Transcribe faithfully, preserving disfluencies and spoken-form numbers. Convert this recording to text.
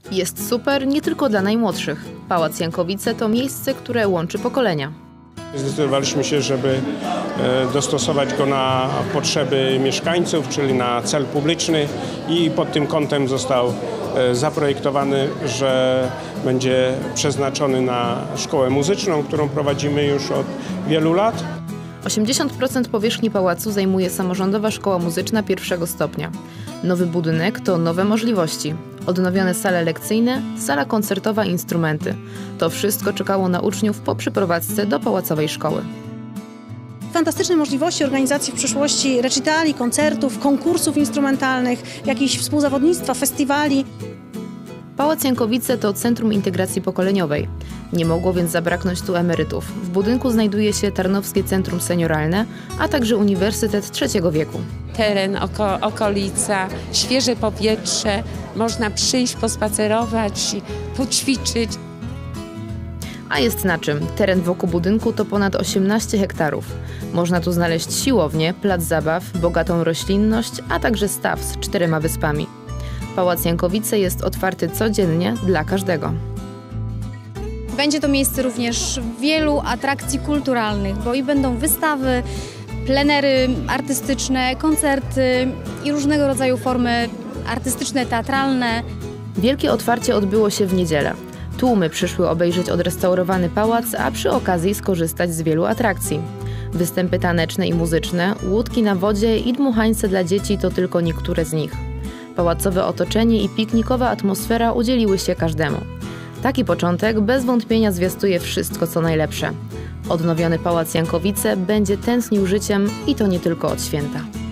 Jest super nie tylko dla najmłodszych. Pałac Jankowice to miejsce, które łączy pokolenia. Zdecydowaliśmy się, żeby dostosować go na potrzeby mieszkańców, czyli na cel publiczny i pod tym kątem został zaprojektowany, że będzie przeznaczony na szkołę muzyczną, którą prowadzimy już od wielu lat. osiemdziesiąt procent powierzchni pałacu zajmuje samorządowa szkoła muzyczna pierwszego stopnia. Nowy budynek to nowe możliwości. Odnowione sale lekcyjne, sala koncertowa i instrumenty. To wszystko czekało na uczniów po przyprowadzce do pałacowej szkoły. Fantastyczne możliwości organizacji w przyszłości recitali, koncertów, konkursów instrumentalnych, jakichś współzawodnictwa, festiwali. Pałac Jankowice to centrum integracji pokoleniowej. Nie mogło więc zabraknąć tu emerytów. W budynku znajduje się Tarnowskie Centrum Senioralne, a także Uniwersytet Trzeciego Wieku. Teren, oko, okolica, świeże powietrze, można przyjść, pospacerować, poćwiczyć. A jest na czym. Teren wokół budynku to ponad osiemnaście hektarów. Można tu znaleźć siłownię, plac zabaw, bogatą roślinność, a także staw z czterema wyspami. Pałac Jankowice jest otwarty codziennie dla każdego. Będzie to miejsce również wielu atrakcji kulturalnych, bo i będą wystawy, plenery artystyczne, koncerty i różnego rodzaju formy artystyczne, teatralne. Wielkie otwarcie odbyło się w niedzielę. Tłumy przyszły obejrzeć odrestaurowany pałac, a przy okazji skorzystać z wielu atrakcji. Występy taneczne i muzyczne, łódki na wodzie i dmuchańce dla dzieci to tylko niektóre z nich. Pałacowe otoczenie i piknikowa atmosfera udzieliły się każdemu. Taki początek bez wątpienia zwiastuje wszystko, co najlepsze. Odnowiony Pałac Jankowice będzie tęsknił życiem i to nie tylko od święta.